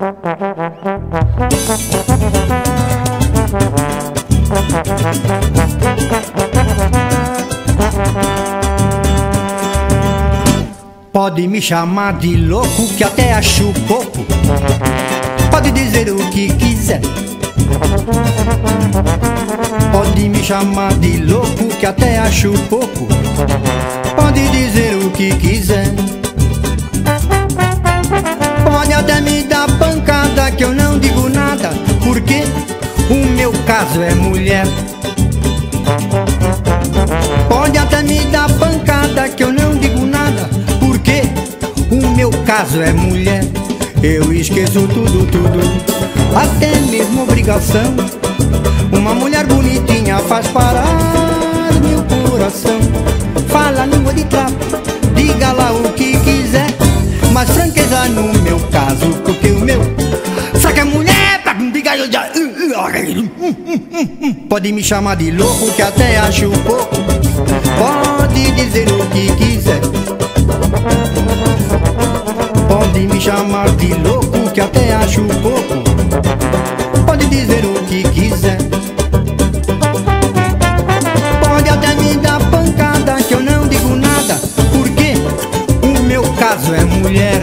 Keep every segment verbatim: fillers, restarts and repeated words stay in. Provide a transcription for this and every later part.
Pode me chamar de louco, que até acho pouco. Pode dizer o que quiser. Pode me chamar de louco, que até acho pouco. Pode dizer o que quiser. Pode até me dar pancada, que eu não digo nada, porque o meu caso é mulher. Pode até me dar pancada, que eu não digo nada, porque o meu caso é mulher. Eu esqueço tudo, tudo, até mesmo obrigação. Uma mulher bonitinha faz parar meu coração. Fala a língua de trapo, diga lá o que quiser, mas franqueza no meu caso, porque o meu saca é mulher pra diga eu já. Pode me chamar de louco, que até acho pouco. Pode dizer o que quiser. Pode me chamar de louco, que até acho pouco. Pode dizer o que quiser. Pode até me dar pancada, que eu não digo nada, porque o meu caso é mulher.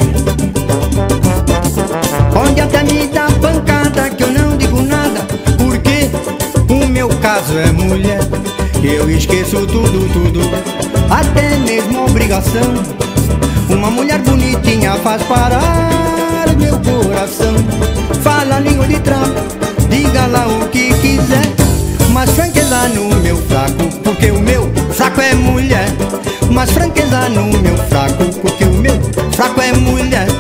Pode até me dar pancada, que eu não digo nada, porque o meu caso é mulher. Eu esqueço tudo, tudo, até mesmo obrigação. Uma mulher bonitinha faz parar meu coração. Fala a língua de trapo, diga lá o que quiser, mas franqueza no meu fraco, porque o meu fraco é mulher. Mas franqueza no meu fraco, porque o meu fraco é mulher.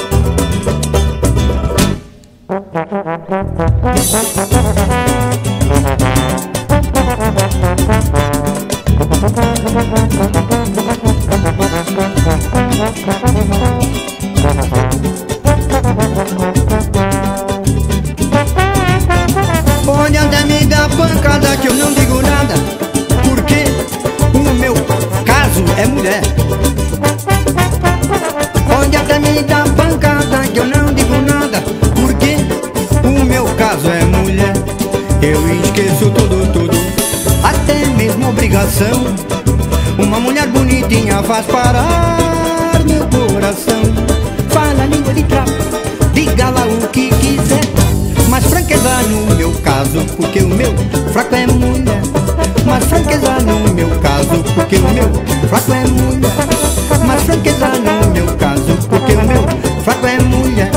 Pode até me dar pancada, que eu não digo nada, porque o meu caso é mulher. Pode até me dar pancada, que eu não digo nada, porque o meu caso é mulher. Eu esqueço tudo, tudo, até mesmo obrigação. Uma mulher bonitinha faz parar meu coração. Fala a língua de trapo, diga lá o que quiser, mas franqueza no meu caso, porque o meu fraco é mulher. Mas franqueza no meu caso, porque o meu fraco é mulher. Mas franqueza no meu caso, porque o meu fraco é mulher.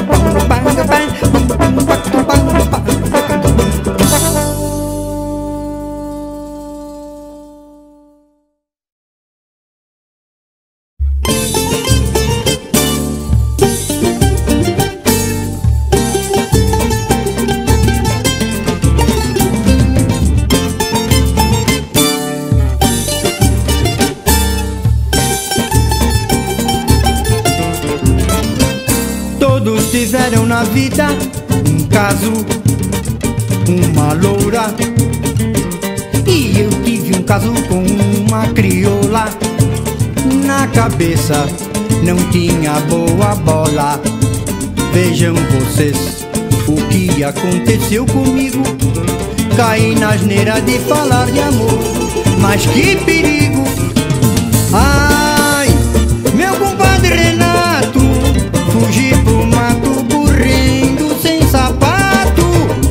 Todos tiveram na vida um caso, uma loura, e eu tive um caso com uma crioula. Na cabeça não tinha boa bola. Vejam vocês o que aconteceu comigo. Caí na asneira de falar de amor, mas que perigo! Ai, meu compadre Renato, fugi pro mato correndo sem sapato.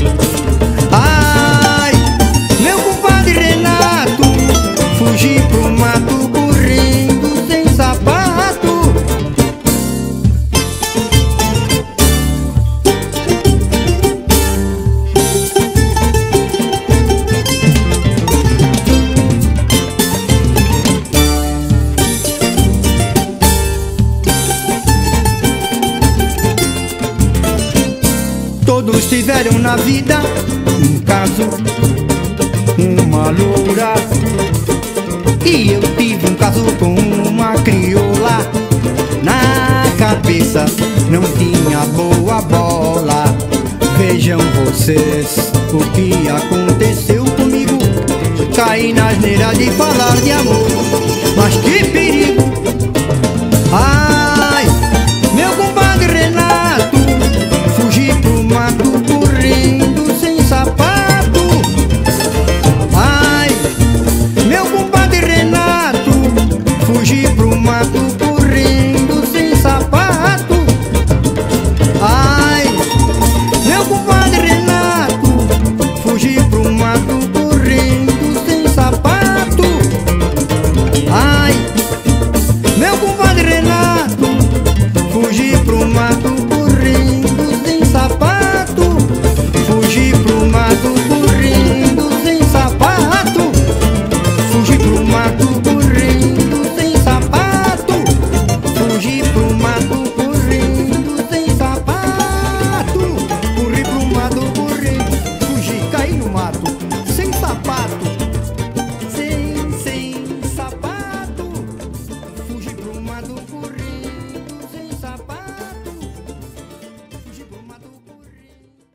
Ai, meu compadre Renato, fugi pro mato correndo sem sapato. Todos tiveram na vida um caso, uma loura, e eu tive um caso com uma crioula. Na cabeça não tinha boa bola. Vejam vocês o que aconteceu comigo. Caí na asneira de falar de amor, mas que perigo! Ai, meu compadre Renato, pro mato correndo sem sapato. Fugi pro mato correndo sem sapato. Fugi pro mato correndo sem sapato. Fugi pro mato correndo sem sapato. Corri pro mato correndo, fugi, caí no mato sem sapato. Sem, sem sapato. Fugi pro mato correndo sem sapato. Fugi pro mato correndo.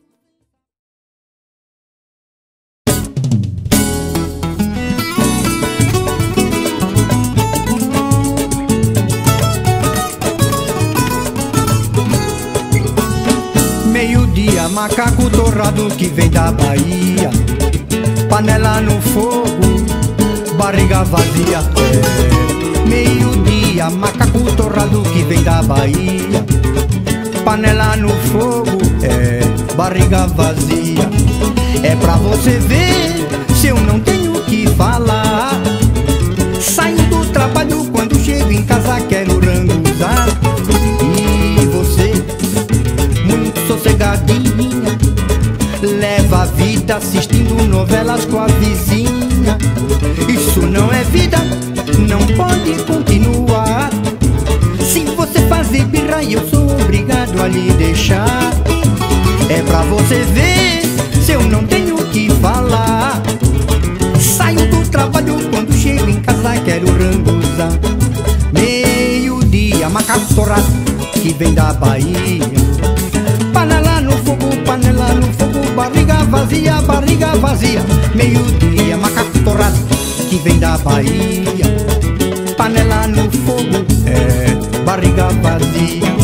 Meio-dia, macaco torrado que vem da Bahia. Panela no fogo, barriga vazia. É. Meio-dia, macaco torrado que vem da Bahia. Panela no fogo, é, barriga vazia. É pra você ver se eu não tenho o que falar. Saio do trabalho, quando chego em casa quero ranguzar. E você, muito sossegadinha, leva a vida assistindo novelas com a vizinha. Isso não é vida, não pode continuar. Se você fazer birra eu sou obrigado a lhe deixar. É pra você ver se eu não tenho o que falar. Saio do trabalho, quando chego em casa quero ranguzar. Meio-dia, macaco torrado que vem da Bahia. Panela no fogo, panela no fogo, barriga vazia, barriga vazia. Meio-dia, macaco torrado que vem da Bahia. Panela no fogo, é, barriga vazia.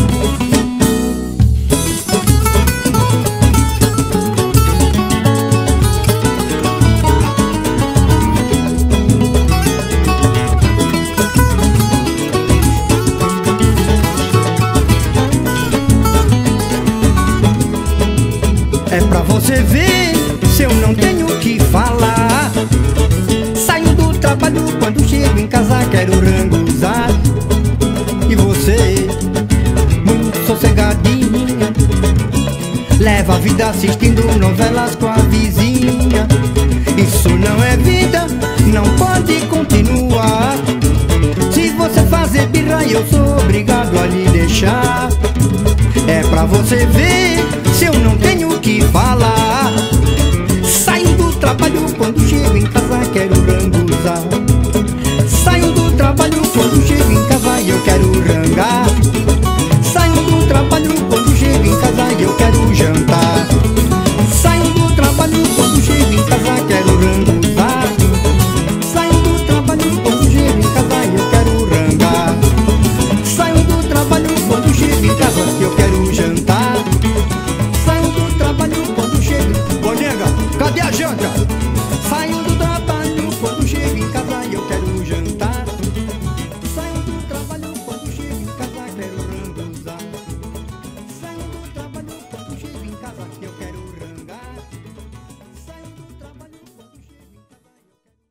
É pra você ver se eu não tenho o que falar. Saio do trabalho, quando chego em casa quero ranguzar. E você, muito sossegadinha, leva a vida assistindo novelas com a vizinha. Isso não é vida, não pode continuar. Se você fazer birra eu sou obrigado a lhe deixar. É pra você ver se eu não tenho o que falar. Saio do trabalho, quando chego em casa quero ranguzar. Saio do trabalho, quando chego em casa eu quero rangar. Saio do trabalho, quando chego em casa eu quero jantar. Saio do trabalho, quando chego em casa quero ranguzar. Saio do trabalho, quando chego em casa eu quero rangar. Saio do trabalho, quando chego em casa eu quero jantar. Saio do trabalho, quando chego... Ô nega, cadê a janta? Saio do trabalho, quando chego em casa eu quero jantar. Saio do trabalho, quando chego em casa quero ranguzar. Saio do trabalho, quando chego em casa eu quero rangar. Saio do trabalho, quando chego em casa eu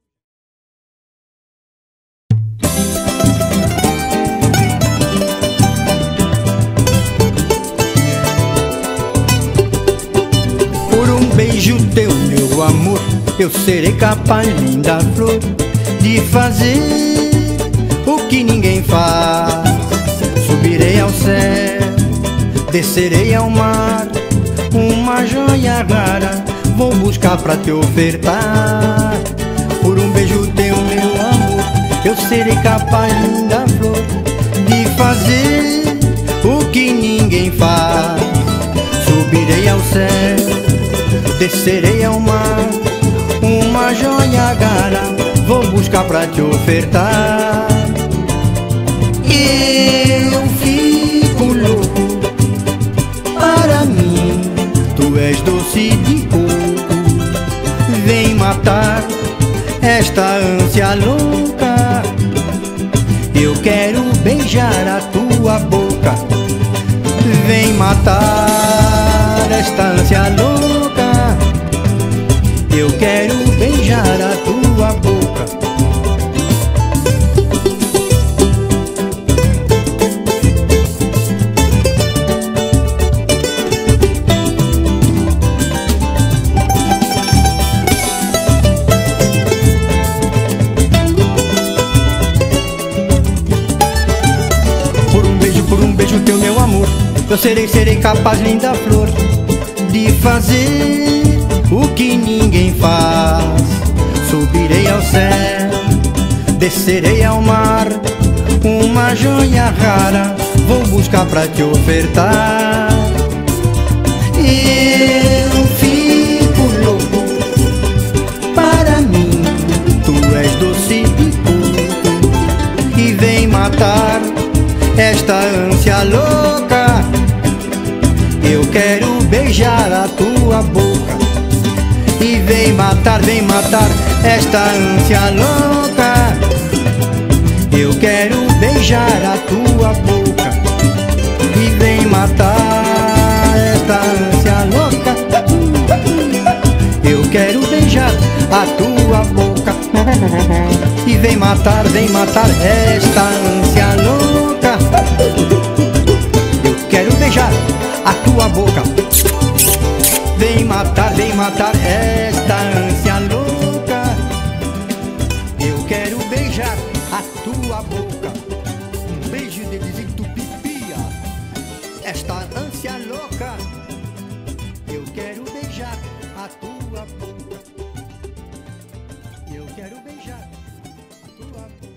quero... Por um beijo teu, meu amor, eu serei capaz, linda flor, de fazer o que ninguém faz. Subirei ao céu, descerei ao mar, uma joia rara vou buscar pra te ofertar. Por um beijo teu, meu amor, eu serei capaz, linda flor, de fazer o que ninguém faz. Subirei ao céu, descerei ao mar, uma joia rara vou buscar pra te ofertar. Eu fico louco, para mim tu és doce de coco. Vem matar esta ânsia louca, eu quero beijar a tua boca. Vem matar esta ânsia louca, eu quero beijar a tua boca. Eu serei, serei capaz, linda flor, de fazer o que ninguém faz. Subirei ao céu, descerei ao mar, uma joia rara vou buscar pra te ofertar. Eu fico louco, para mim tu és doce de coco, e vem matar esta ânsia louca. Eu quero beijar a tua boca, e vem matar, vem matar esta ânsia louca. Eu quero beijar a tua boca, e vem matar esta ânsia louca. Eu quero beijar a tua boca, e vem matar, vem matar esta ânsia louca. Eu quero beijar a tua boca, vem matar, vem matar esta ânsia louca. Eu quero beijar a tua boca, um beijo de desentupia esta ânsia louca. Eu quero beijar a tua boca, eu quero beijar a tua boca.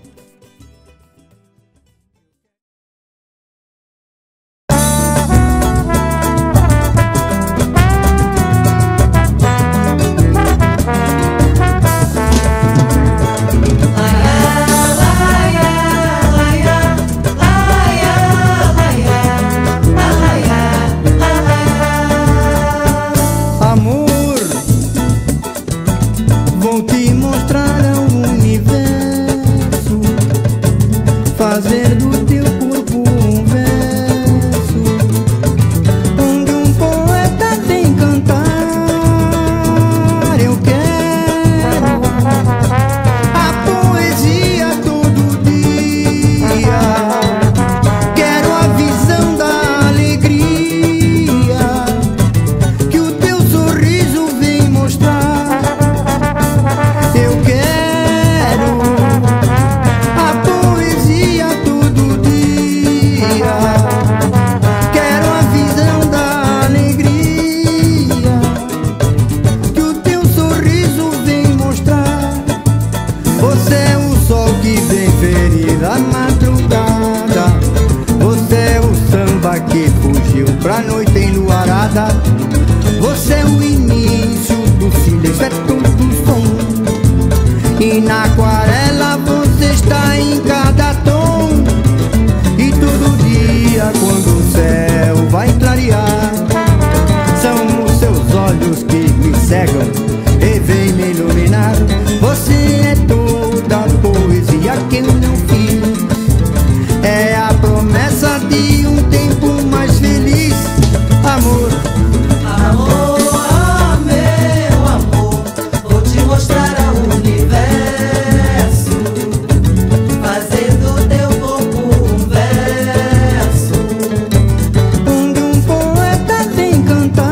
Fazer do teu corpo um verso, onde um poeta vem cantar. Eu quero a poesia todo dia, quero a visão da alegria que o teu sorriso vem mostrar. Eu quero a poesia todo dia, quero a visão da alegria que o teu sorriso vem mostrar. Você é o sol que vem ferir a madrugada, você é o samba que fugiu pra noite enluarada. Você é o início do silêncio, é todo som, e na aquarela você está em cada tom. E todo dia quando o céu vai clarear, são os seus olhos que me cegam e vêm me iluminar. Você é toda a poesia que eu não fiz, é a promessa de um tempo mais feliz. Amor, amor, ah, meu amor, vou te mostrar ao universo, fazendo teu corpo um verso, onde um poeta vem cantar.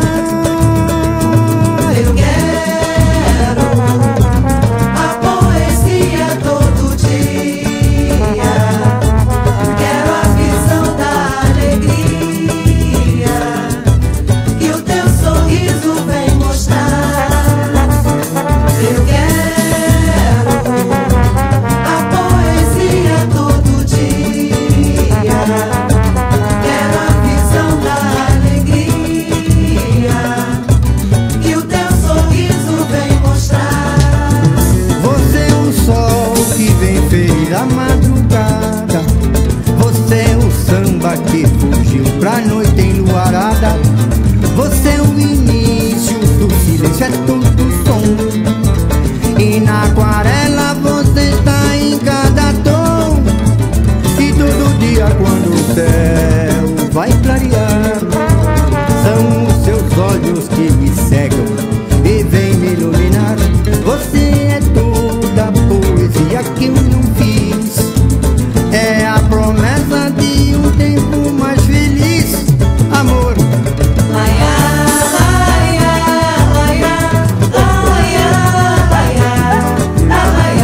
eu quero a poesia todo dia, quero a visão da alegria que o teu sorriso vem mostrar. Eu quero a poesia todo dia, quero a visão da alegria que o teu sorriso vem mostrar. Você é o sol que vem ferir a madrugada, você é o samba que fugiu pra noite enluarada. Você é o início do silêncio, é todo som, e na aquarela você está em cada tom. E todo dia quando o céu vai clarear, são os seus olhos que me cegam e vêm me iluminar. Você é toda a poesia que eu não fiz, é a promessa de um tempo mais feliz. Amor, Ai, ai, ai, ai, ai, ai, ai,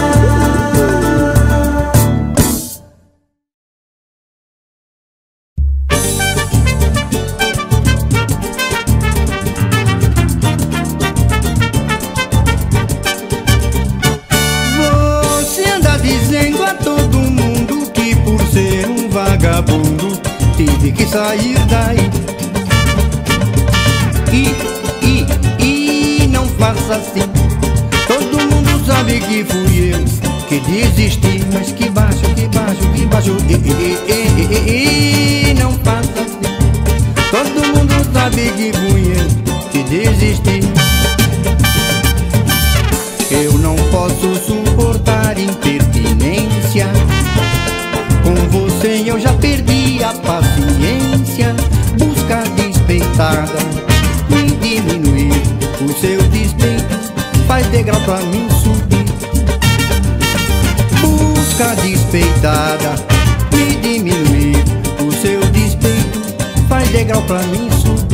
ai, ai. sair daí. E, e, e não faça assim. Todo mundo sabe que fui eu que desisti. Mas que baixo, que baixo, que baixo. E, e, e, e, e, e não faça assim. Todo mundo sabe que fui eu que desisti. Eu não posso suportar impertinência. Com você eu já perdi a paciência. Busca despeitada me diminuir. O seu despeito faz degrau pra mim subir. Busca despeitada me diminuir. O seu despeito faz degrau pra mim subir.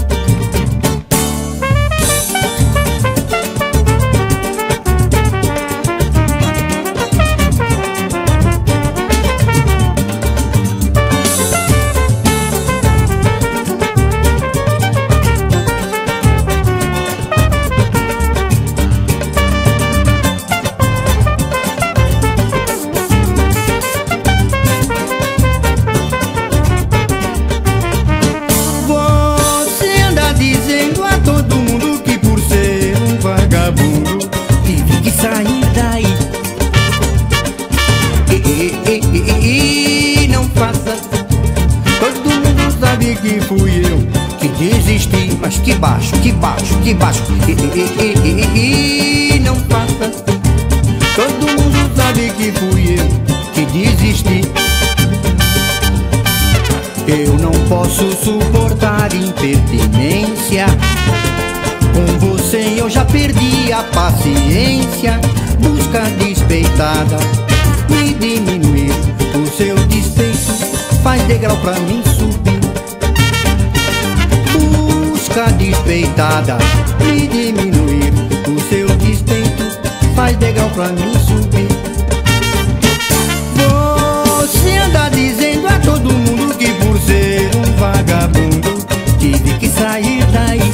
Que fui eu que desisti. Mas que baixo, que baixo, que baixo. E, e, e, e, e não faça assim. Todo mundo sabe que fui eu que desisti. Eu não posso suportar impertinência. Com você eu já perdi a paciência. Busca despeitada me diminuir. O seu despeito faz degrau pra mim subir. Busca despeitada me diminuir. O seu despeito faz degrau pra mim subir. Você anda dizendo a todo mundo que por ser um vagabundo tive que sair daí.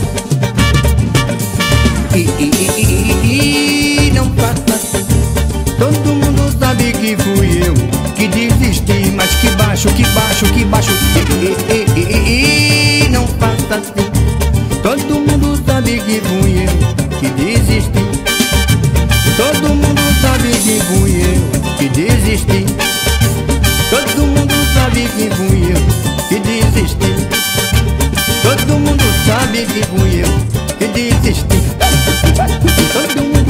E, e, e, e, e não faça assim. Todo mundo sabe que fui eu que desisti. Mas que baixo, que baixo, que baixo. E, e, e, e, e não faça assim. Todo mundo sabe que fui eu que desisti. Todo mundo sabe que fui eu que desisti. Todo mundo sabe que fui eu que desisti. Todo mundo sabe que fui eu que desisti. Todo mundo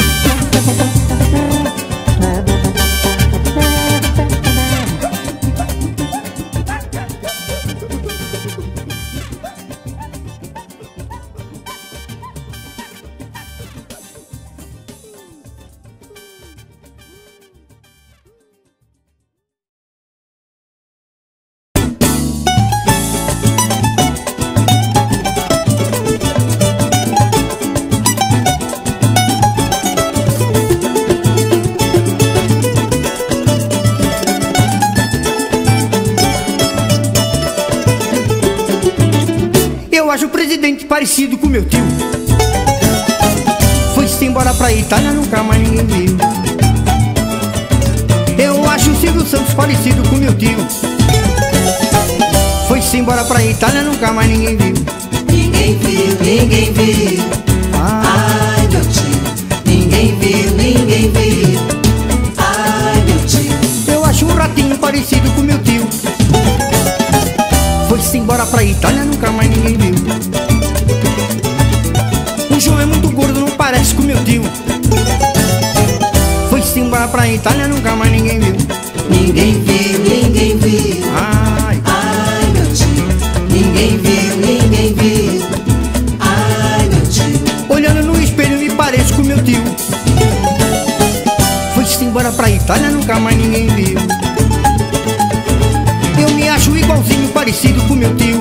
acho o presidente parecido com meu tio. Foi-se embora pra Itália, nunca mais ninguém viu. Eu acho o Silvio Santos parecido com meu tio. Foi-se embora pra Itália, nunca mais ninguém viu. Ninguém viu, ninguém viu. Ah. Ai, meu tio. Ninguém viu, ninguém viu. Ai, meu tio. Eu acho um ratinho parecido com meu tio. Foi-se embora pra Itália, nunca mais ninguém viu. O João é muito gordo, não parece com meu tio. Foi-se embora pra Itália, nunca mais ninguém viu. Ninguém viu, ninguém viu. Ai, ai, meu tio. Ninguém viu, ninguém viu. Ai, meu tio. Olhando no espelho me pareço com meu tio. Foi-se embora pra Itália, nunca mais ninguém viu. Eu me acho igualzinho, parecido com meu tio.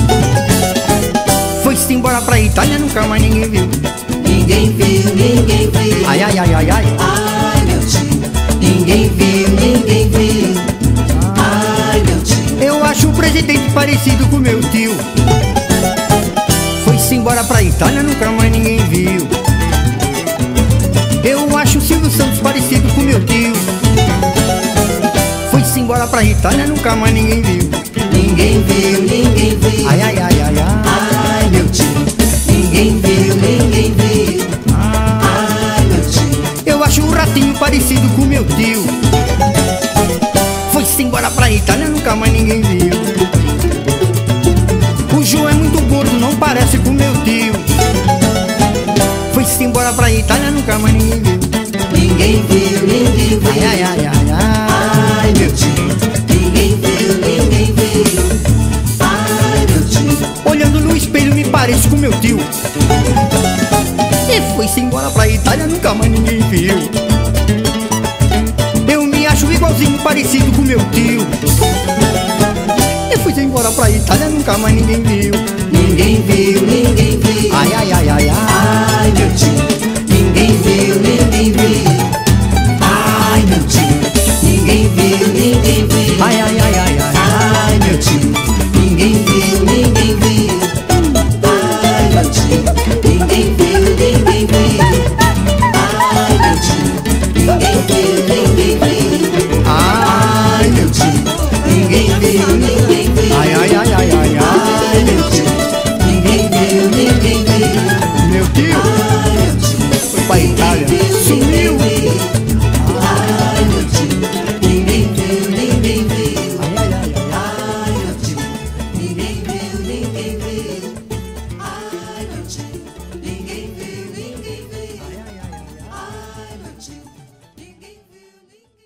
Foi-se embora pra Itália, nunca mais ninguém viu. Ninguém viu, ninguém viu. Ai, ai, ai, ai, ai. Ai, meu tio. Ninguém viu, ninguém viu. Ai, meu tio. Eu acho o presidente parecido com meu tio. Foi-se embora pra Itália, nunca mais ninguém viu. Eu acho o Silvio Santos parecido com meu tio. Foi-se embora pra Itália, nunca mais ninguém viu. Ninguém ninguém viu, ninguém viu. Ai, ai, ai, ai, ai. Ai, meu tio, ninguém viu, ninguém viu. Ai, meu tio. Eu acho o ratinho parecido com meu tio. Foi-se embora pra Itália, nunca mais ninguém viu. O João é muito gordo, não parece com meu tio. Foi-se embora pra Itália, nunca mais ninguém viu. Ninguém viu, ninguém viu. Ai, ai, ai, ai, ai. Ai, meu tio, ninguém viu, ninguém viu. Ai, meu tio. Olhando no espelho me pareço com meu tio. E foi-se embora pra Itália, nunca mais ninguém viu. Eu me acho igualzinho, parecido com meu tio. E fui-se embora pra Itália, nunca mais ninguém viu. Ninguém viu, ninguém viu. Ai, ai, ai, ai, ai. Ai, meu tio, ninguém viu, ninguém viu. Ai, meu tio, ninguém viu, ninguém viu. Ai, ai, ai, ai, ai. Ai, meu tio, ninguém viu, ninguém viu. Ai, meu tio, ninguém viu, ninguém viu. Ai, meu tio, ninguém viu, ninguém viu. Ai, meu tio, ninguém viu, ninguém viu. Ai, ai, ai, ai, ai, ai. Ai, meu tio, ninguém viu, ninguém viu. Meu tio Ai, meu tio, foi pra Itália, sumiu. ai, meu tio, ninguém viu, ninguém viu. Ai, ai, ai, ai. Ai, meu tio, ninguém viu, ninguém viu. Ai, meu tio, ninguém viu, ninguém viu. Ai, meu tio, ninguém viu, ninguém viu.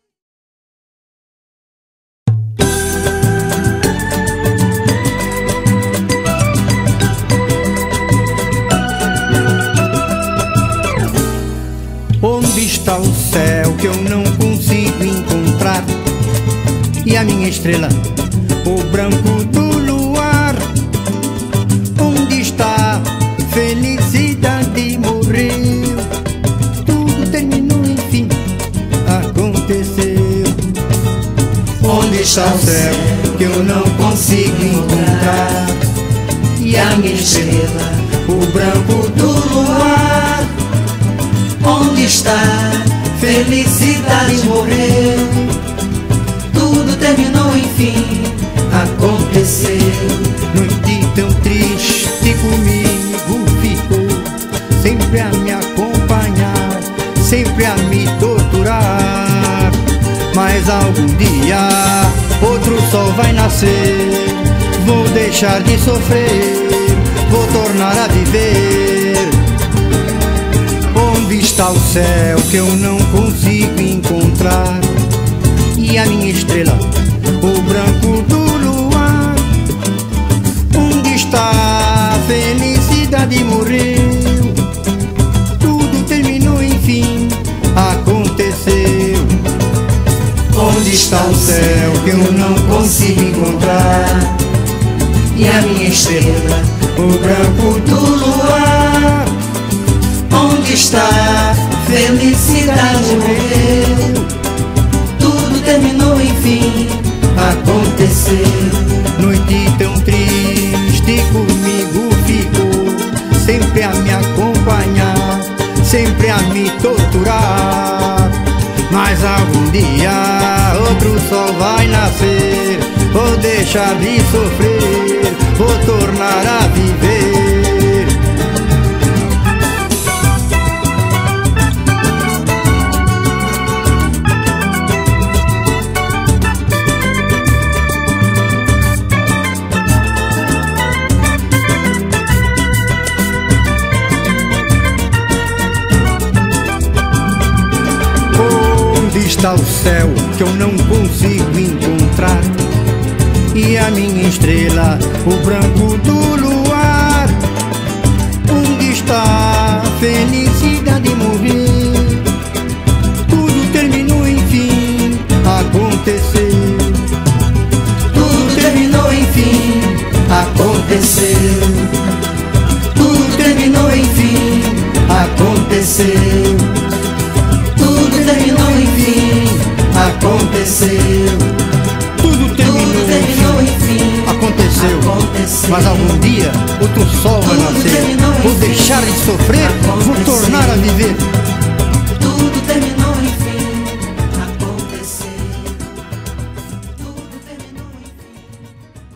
Onde está o céu que eu não consigo encontrar? E a minha estrela, o branco do luar? Onde está a felicidade? Morreu, tudo terminou, enfim, aconteceu. Onde está o céu que eu não consigo encontrar? E a minha estrela, o branco do luar? Onde está? Felicidade morreu. Tudo terminou, enfim, aconteceu. Noite tão triste comigo ficou, sempre a me acompanhar, sempre a me torturar. Mas algum dia outro sol vai nascer, vou deixar de sofrer, vou tornar a viver. Onde está o céu que eu não consigo encontrar? E a minha estrela, o branco do luar? Onde está a felicidade? Morreu, tudo terminou, enfim, aconteceu. Onde está o céu que eu não consigo encontrar? E a minha estrela, o branco do luar? Onde está? Felicidade morreu. Tudo terminou, enfim, aconteceu. Noite tão triste comigo ficou, sempre a me acompanhar, sempre a me torturar. Mas algum dia outro sol vai nascer, vou deixar de sofrer, vou tornar a viver. Onde está o céu que eu não consigo encontrar? E a minha estrela, o branco do luar? Onde está a felicidade? Morreu, tudo terminou, enfim, aconteceu. Tudo terminou, enfim, aconteceu. Tudo terminou, enfim, aconteceu. Tudo terminou, enfim, aconteceu. Tudo terminou, Tudo terminou, enfim, aconteceu. aconteceu. Mas algum dia outro sol vai Tudo nascer, terminou, vou enfim, deixar de sofrer, vou aconteceu. tornar a viver. Tudo terminou, enfim, aconteceu. Tudo terminou, enfim.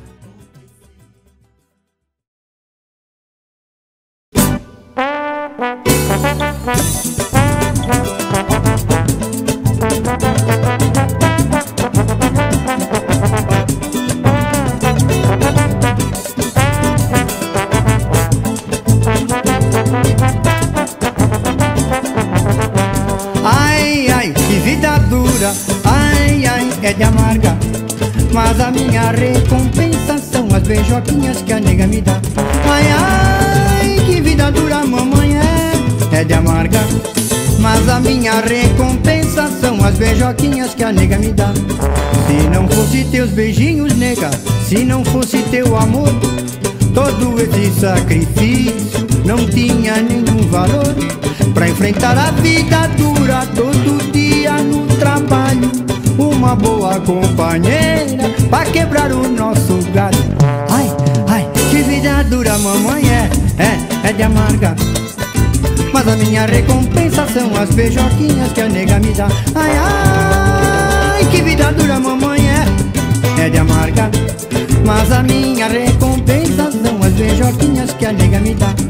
Ai, ai, é de amarga, mas a minha recompensa são as beijoquinhas que a nega me dá. Ai, ai, que vida dura, mamãe, é, é de amarga, mas a minha recompensa são as beijoquinhas que a nega me dá. Se não fosse teus beijinhos, nega, se não fosse teu amor, todo esse sacrifício não tinha nenhum valor. Pra enfrentar a vida dura todo dia no trabalho, uma boa companheira pra quebrar o nosso galho. Ai, ai, que vida dura, mamãe, é, é, é de amarga, mas a minha recompensa são as beijoquinhas que a nega me dá. Ai, ai, que vida dura, mamãe, é, é de amarga, mas a minha recompensa são as beijoquinhas que a nega me dá.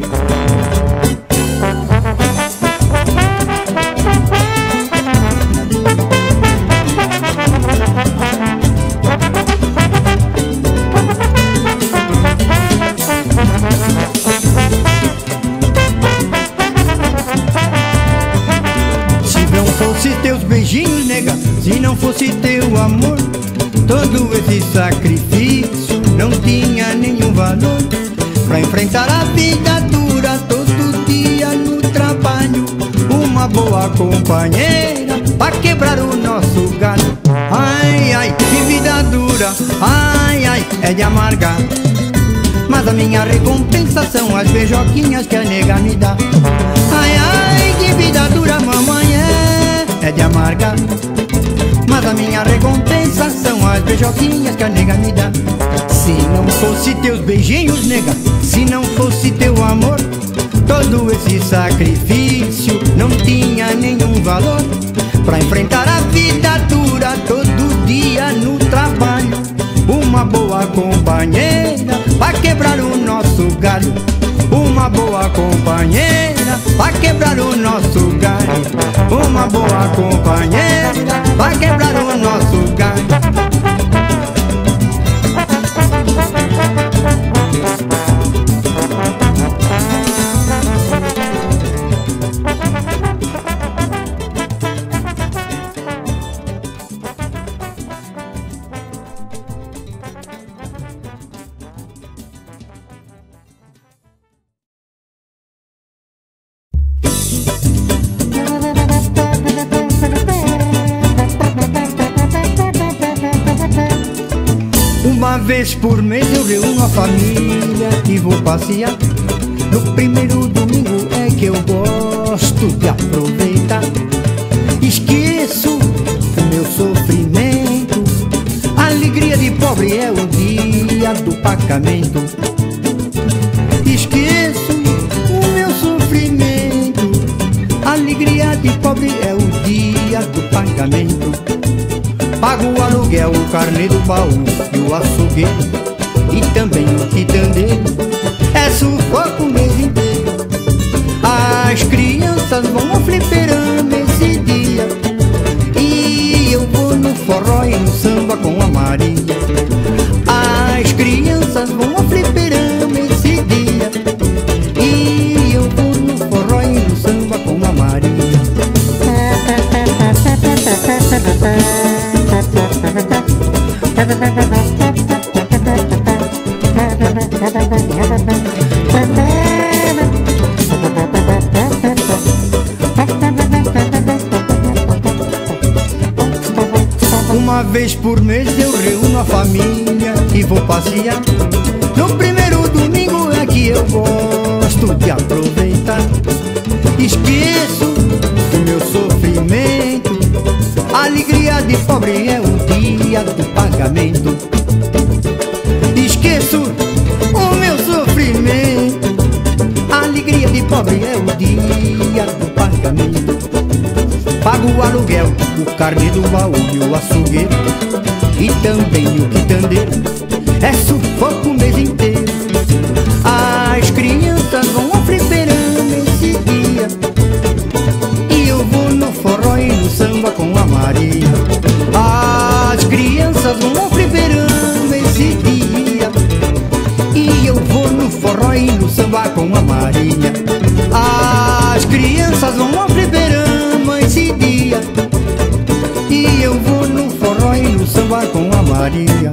Beijinhos, nega, se não fosse teu amor, todo esse sacrifício não tinha nenhum valor. Pra enfrentar a vida dura todo dia no trabalho, uma boa companheira pra quebrar o nosso galho. Ai, ai, que vida dura, ai, ai, é de amarga, mas a minha recompensa são as beijoquinhas que a nega me dá. Ai, ai, que vida dura, mamãe, é, é de amarga, mas a minha recompensa são as beijoquinhas que a nega me dá. Se não fosse teus beijinhos, nega, se não fosse teu amor, todo esse sacrifício não tinha nenhum valor. Pra enfrentar a vida dura todo dia no trabalho, uma boa companheira pra quebrar o nosso galho, uma boa companheira pra quebrar o nosso galho, uma boa companheira pra quebrar o nosso galho. Uma vez por mês eu reúno a família e vou passear. No primeiro domingo é que eu gosto de aproveitar. Esqueço o meu sofrimento, a alegria de pobre é o dia do pagamento. Esqueço o meu sofrimento, a alegria de pobre é o dia do pagamento. Pago o aluguel, o carnê do baú e o açougueiro, e também o quitandeiro, é sufoco o mês inteiro. As crianças vão ao fliperama esse dia, e eu vou no forró e no samba com a Maria. As crianças vão ao fliperama esse dia, e eu vou no forró e no samba com a Maria. Uma vez por mês eu reúno a família e vou passear. No primeiro domingo é que eu gosto de aproveitar. Esqueço o meu sofrimento, a alegria de pobre é o dia do pagamento. Esqueço o meu sofrimento, a alegria de pobre é o dia do pagamento. Pago o aluguel, o carnê do baú e o açougueiro, e também o quitandeiro, é sufoco o mês inteiro. As crianças vão ao fliperama esse dia, Maria. As crianças vão ao fliperama esse dia, e eu vou no forró e no samba com a Maria.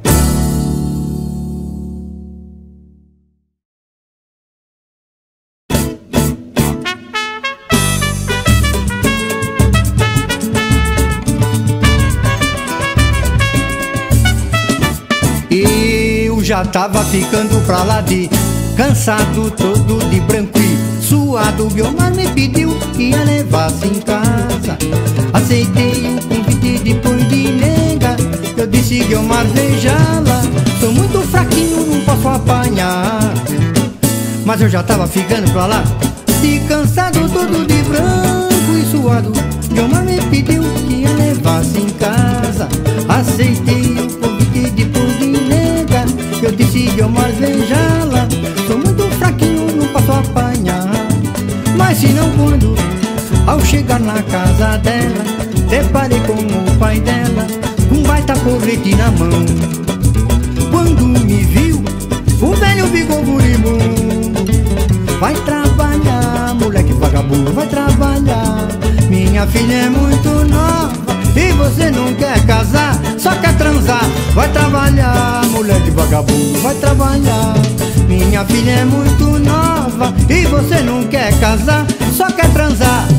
Eu já tava ficando pra lá de cansado, todo de branco e suado. Guiomar me pediu que a levasse em casa. Aceitei o convite depois de nega. Eu disse: Guiomar, veja lá, sou muito fraquinho, não posso apanhar. Mas eu já tava ficando pra lá de cansado, todo de branco e suado. Guiomar me pediu que a levasse em casa. Aceitei o convite depois de nega. Eu disse: Guiomar, veja lá, sou muito fraquinho, não posso apanhar. Mas se não quando, ao chegar na casa dela, deparei com o pai dela, um baita porrete na mão. Quando me viu, o velho ficou furibundo. Vai trabalhar, moleque vagabundo, vai trabalhar. Minha filha é muito nova e você não quer casar, só quer transar. Vai trabalhar, moleque vagabundo, vai trabalhar. Minha filha é muito nova e você não quer casar, só quer transar.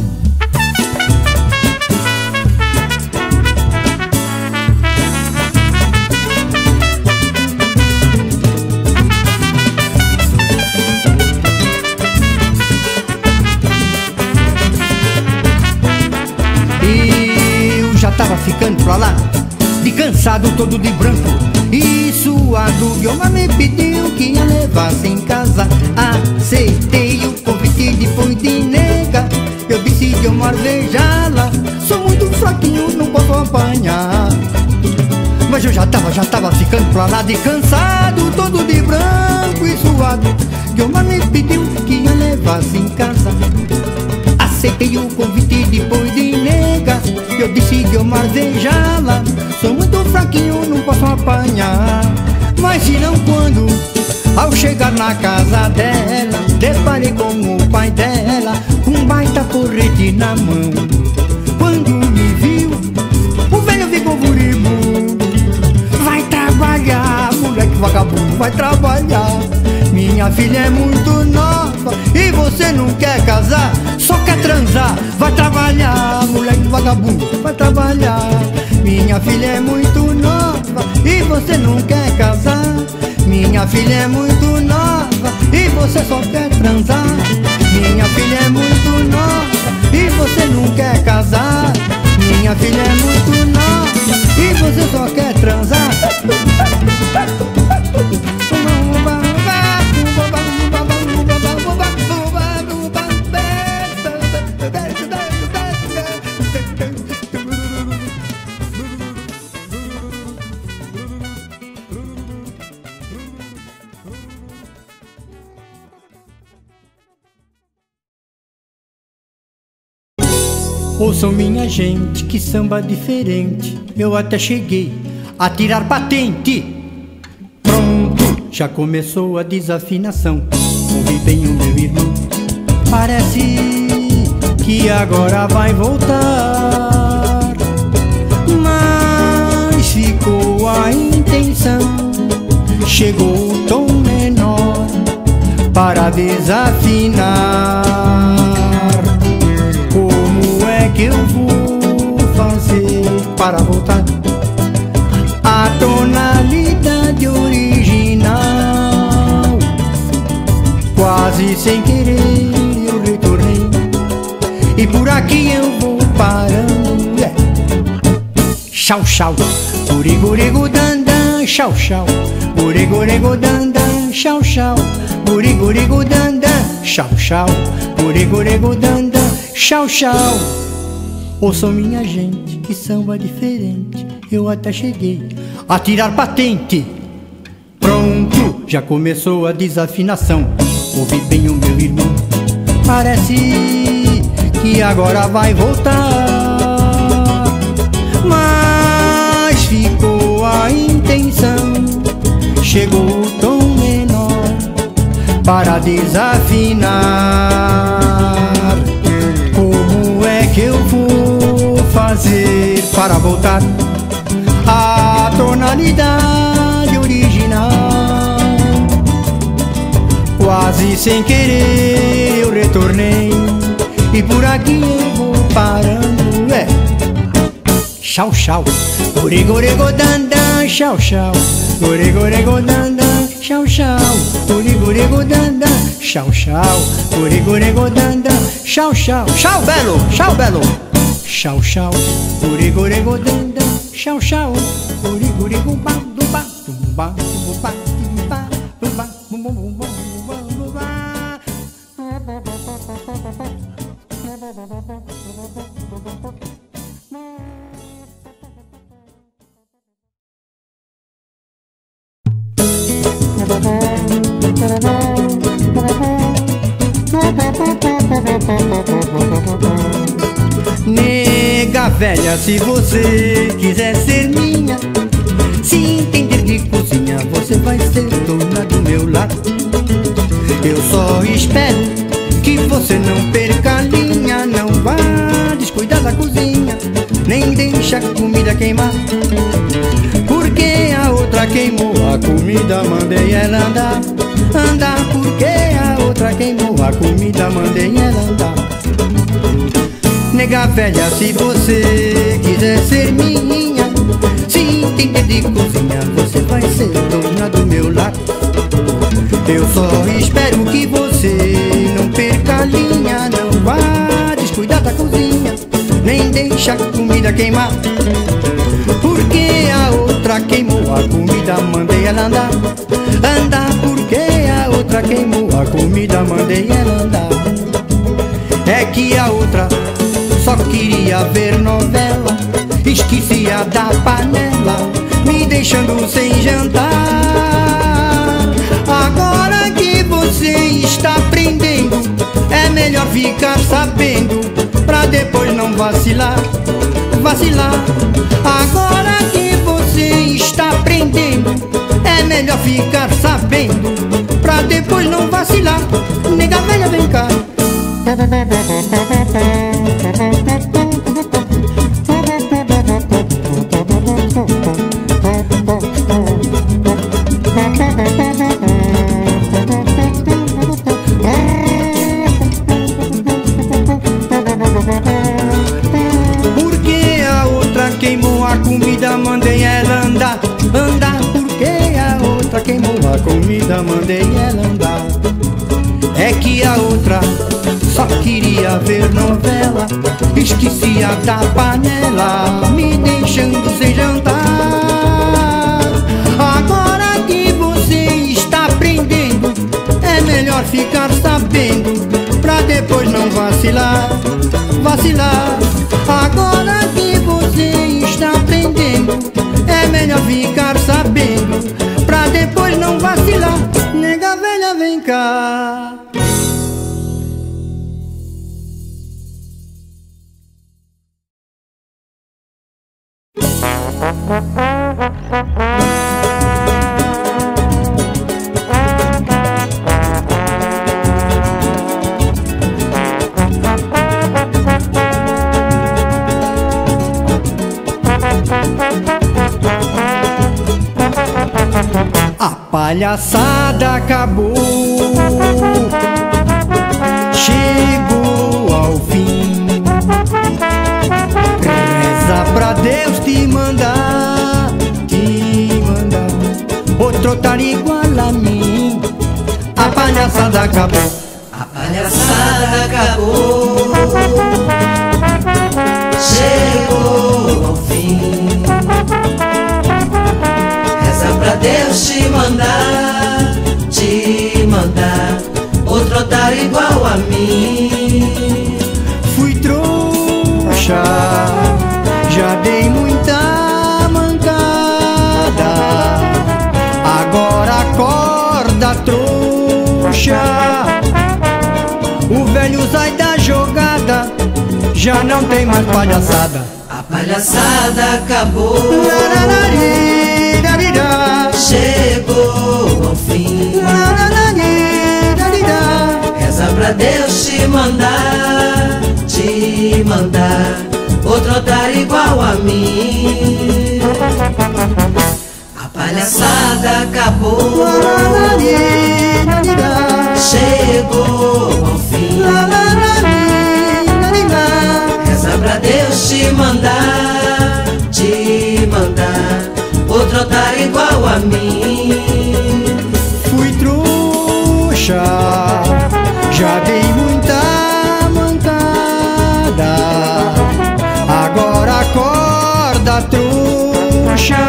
Eu já tava ficando pra lá de cansado, todo de branco e suado. Guiomar me pediu que a levasse em casa. Aceitei o convite depois de nega. Eu disse: Guiomar, veja lá, sou muito fraquinho, não posso apanhar. Mas eu já tava, já tava ficando pra lá de cansado, todo de branco e suado. Guiomar me pediu que a levasse em casa. Aceitei o convite depois de nega. Eu disse: Guiomar, veja lá, sou muito fraquinho, não posso apanhar. Mas se não quando, ao chegar na casa dela, deparei com o pai dela, um baita porrete na mão. Quando me viu, o velho ficou furibundo. Vai trabalhar, moleque vagabundo, vai trabalhar. Minha filha é muito nova e você não quer casar, só quer transar. Vai trabalhar, moleque vagabundo, vai trabalhar. Minha filha é muito nova e você não quer casar. Minha filha é muito nova e você só quer transar. Minha filha é muito nova e você não quer casar. Minha filha é muito nova e você só quer transar. Ouçam, minha gente, que samba diferente. Eu até cheguei a tirar patente. Pronto, já começou a desafinação. Ouvi bem o meu irmão, parece que agora vai voltar. Mas ficou a intenção, chegou o tom menor para desafinar. Que eu vou fazer para voltar à tonalidade original? Quase sem querer eu retornei, e por aqui eu vou parando. É. Chau, chau, gurigurigu dandan, chau, chau, gurigurigu dandan, chau, chau, gurigurigu dandan, chau, chau, gurigurigu dandan, chau, chau. Ouçam, minha gente, que samba diferente. Eu até cheguei a tirar patente. Pronto, já começou a desafinação. Ouvi bem o meu irmão, parece que agora vai voltar. Mas ficou a intenção, chegou o tom menor para desafinar. Como é que eu vou fazer para voltar à tonalidade original? Quase sem querer eu retornei, e por aqui eu vou parando. É chau chau, origorego dandan, chau chau, origorego dandan, chau chau, origorego dandan, chau chau, origorego dandan, chau chau, chau belo, chau belo, chau chau, origorego dandan, chau chau, origorego ba do ba do ba do ba do ba do ba bum bum bum bum bum ba. Nega velha, se você quiser ser minha, se entender de cozinha, você vai ser dona do meu lar. Eu só espero que você não perca a linha, não vá descuidar da cozinha, nem deixa a comida queimar, porque a outra queimou a comida, mandei ela andar. Andar porque a outra queimou a comida, mandei ela andar. Nega velha, se você quiser ser minha, se entender de cozinha, você vai ser dona do meu lar. Eu só espero que você não perca a linha, não vá descuidar da cozinha, nem deixa a comida queimar, porque a outra queimou a comida, mandei ela andar. Andar porque a outra queimou a comida, mandei ela andar. É que a outra só queria ver novela, esquecia da panela, me deixando sem jantar. Agora que você está aprendendo, é melhor ficar sabendo, pra depois não vacilar, vacilar. Agora que você está aprendendo, é melhor ficar sabendo, pra depois não vacilar. Nega velha, vem cá. Porque a outra queimou a comida, mandei ela andar. Andar porque a outra queimou a comida, mandei ela andar. É que a outra só queria ver novela, esquecia da panela, me deixando sem jantar. Agora que você está aprendendo, é melhor ficar sabendo, pra depois não vacilar, vacilar. Agora que você está aprendendo, é melhor ficar sabendo, pra depois não vacilar. Nega velha, vem cá. A palhaçada acabou, chegou ao fim. Reza pra Deus te mandar, te mandar outro otário igual a mim. A palhaçada acabou, a palhaçada acabou, chegou ao fim. Reza pra Deus te mandar, te mandar outro otário igual a mim. Fui trouxa, já dei muita mancada, agora acorda trouxa. O velho sai da jogada, já não tem mais palhaçada. A palhaçada acabou, Lararari, chegou ao fim. reza pra Deus te mandar, te mandar outro otário igual a mim. A palhaçada acabou, chegou ao fim. Reza pra Deus te mandar, te mandar outro otário igual a mim. Fui trouxa, já dei muita mancada, agora acorda, trouxa.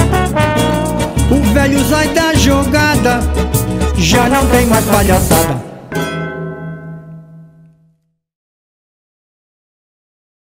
O velho zai da jogada já não tem mais palhaçada.